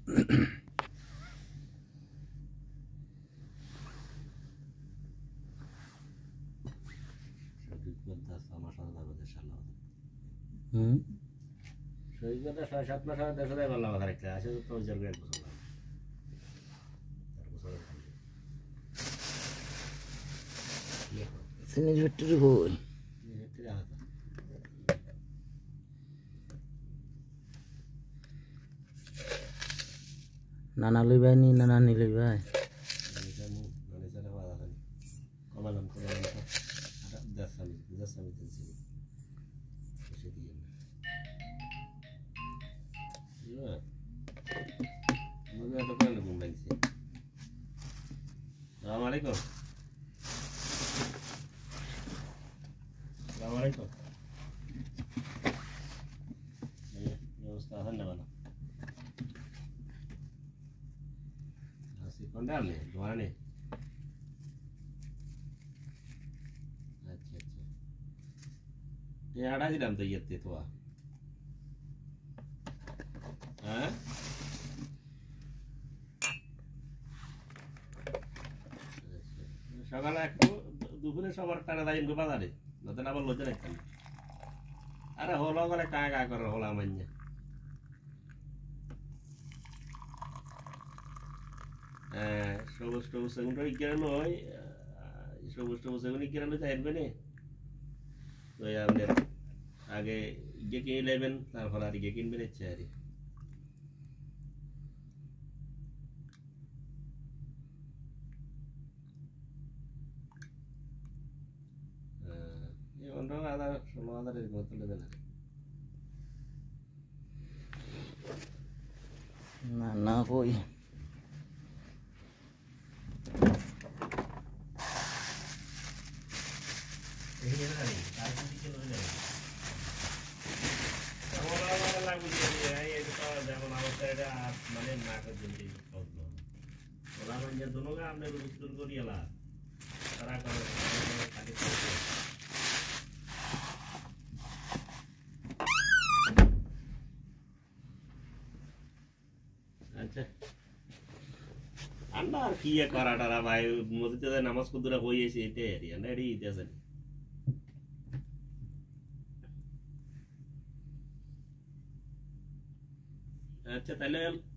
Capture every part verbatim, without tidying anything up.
হুম সৈকতে ছয় সাত মাস আগে দেশে ভালো কথা রাখলে আসে তো জল এক বছর সিনির ভিতরে হই নানা লই ভাই নি নানা নি লই ভাই কমালাম কমালাম দশ সামি দশ সামি দিয়েছি এসে দিয়ে ইয়া মুঝে তো কোন ঘুম লাগছে আসসালামু আলাইকুম আসসালামু আলাইকুম এই ব্যবস্থা আছে না বানা আসি কোন ডালে দোয়ানে अच्छा अच्छा ये आड़ा ही दाम तो ये ते तो आ हाँ সকালে একটু দুপুরে সবার টানা দাইন গো বাজারে নতুন আবার লজ্জা রাখতেন আরে হলো গলে কায় কায় করে হলা মাইন্যা হ্যাঁ সবুজ টবুজ সেগুনটা ইকেরা নয় সবুজ টবুজ সেগুন ইকেরা নয় চাইবে নে তো আমাদের আগে ইগে কিনে নেবেন তারপর আর ইগে কিনবেন ইচ্ছে আর পনেরো হাজার ষোলো হাজার এরকম তো নেবেন না না কই যেমন অবস্থা এটা মানে না করছেন ওরা মানে দুটোকে আপনার বিস্তুর করিয়েলা তারা আচ্ছা আন্না আর কি করা টারা ভাই মসজিদে নামাজ কুদুরা হয়েছে এটাই আর আন্না এটাই ইতিহাস আচ্ছা তাহলে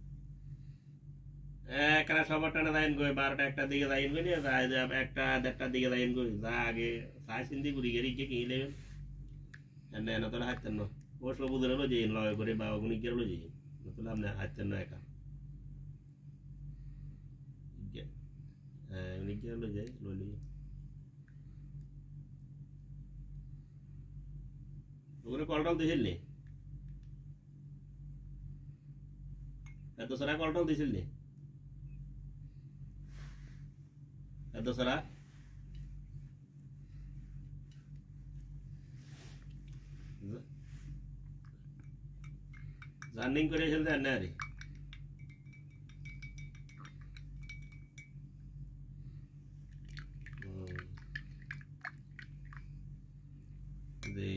একটা সবার টানা যাইন গো বারোটা একটা দিকে যাইন গো নিয়ে একটা দেড়টার দিকে যাইন গো যা আগে সাই সিন্দি ঘুরি গেলে গিয়ে কিনে নেবেন এনে এনে তোলা হাঁটতেন না ও সবুজের হলো যে লয় করে বা ওগুনি গেলো যে নতুন আপনি হাঁটতেন না একা হ্যাঁ উনি গেলো যাই ললি ওগুলো কলটাও দিয়েছিল নি এত সারা কলটাও দিয়েছিল নি এত সারা জার্নিং করে এসেছে না রে দে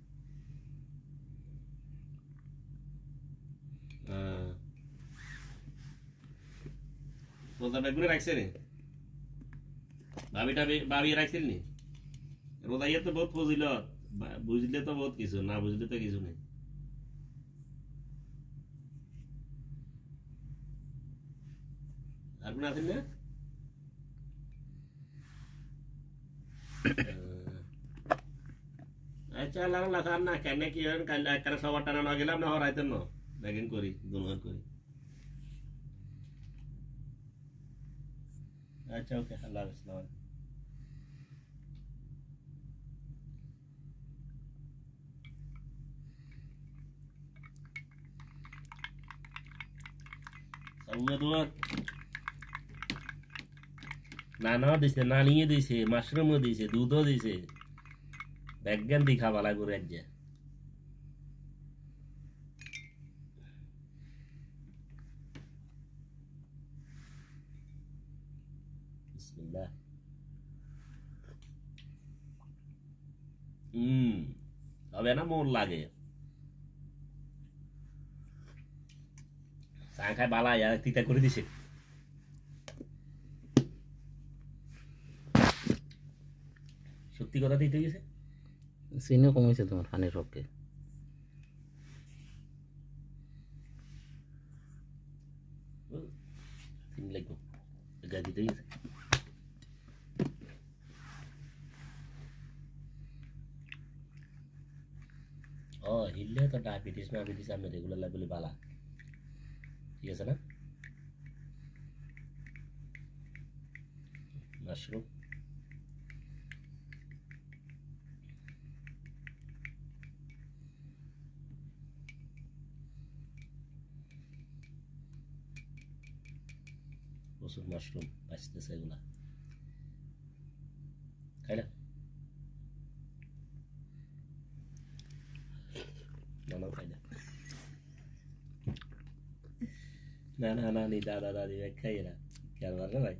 রোজা বেগুনে রাখছে রে ভাবিটা ভাবি রাখছিল নি রোজাইয়া তো বহুত ফজিল বুঝলে তো বহুত কিছু না বুঝলে তো কিছু নেই আর কোন আছেন না আচ্ছা লাগান লাগান না কেন কি কাল একটা সবার টানা না গেলাম না হরাইতেন না ব্যাগিং করি দুনবার করি अच्छा ओके अल्लाह हाफिज़ सबुगा तो नाना दिसे नानिए दिसे मशरूम दिसे दूधो दिसे बैगन दिखा वाला गुरे जे बिस्मिल्लाह हम्म अब है ना मोर लागे আঙ্কায় বালা আর তিতা করে দিছে সত্যি কথা দিতে গেছে চিনি কমাইছে তোমার পানির পক্ষে চিনি লাগবো গা দিতে গেছে ও হিললে তো ডায়াবেটিস ডায়াবেটিস আমি রেগুলার লেভেলে বালা ঠিক আছে না মাশরুম প্রচুর মাশরুম বাঁচতেছে এগুলা খাই না নানাও খাই না নানা নানি দাদা দাদি খাই না খেয়াল পারে না ভাই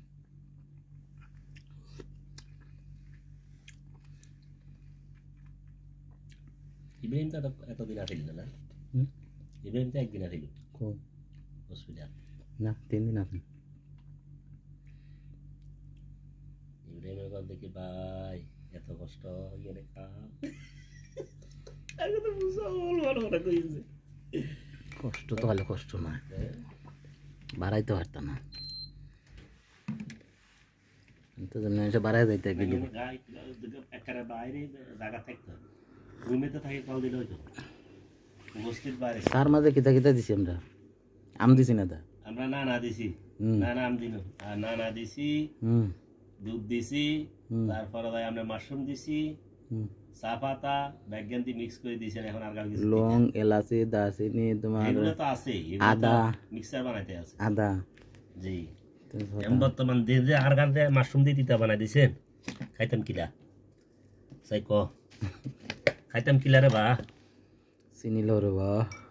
ইব্রাহিম তো এতদিন আসিল না ইব্রাহিম তো একদিন আসিল হসপিটাল না তিন দিন আসেন ইব্রাহিমের কথা দেখি ভাই এত কষ্ট ইয়ে খাও আগে তো বুঝা বল বড় বড় কইছে কষ্ট তো হলে কষ্ট না বাড়াইতে পারত না তো জন্য এসে বাড়াই যাইতে গেলি একেবারে বাইরে জায়গা থাকতো রুমে তো থাকি কল দিলে হইতো বস্তির বাইরে তার মাঝে কিতা কিতা দিছি আমরা আম দিছি না দা আমরা না না দিছি না না আম দিন আর না না দিছি হুম দুধ দিছি তারপরে ভাই আমরা মাশরুম দিছি চা পাতা ব্যাগেন্তি মিক্স করে দিয়েছেন এখন আর কিছু লং এলাচি দারচিনি তোমার এগুলো তো আছে আদা মিক্সার বানাইতে আছে আদা জি এখন বর্তমান দিয়ে যে আর গান মাশরুম দিয়ে দিতে বানাই দিয়েছেন খাইতাম কিলা চাই ক খাইতাম কিলা রে বা চিনি লো রে বা